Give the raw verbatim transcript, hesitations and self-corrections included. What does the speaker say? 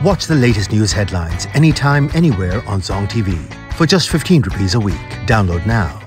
Watch the latest news headlines anytime, anywhere on Zong T V for just fifteen rupees a week. Download now.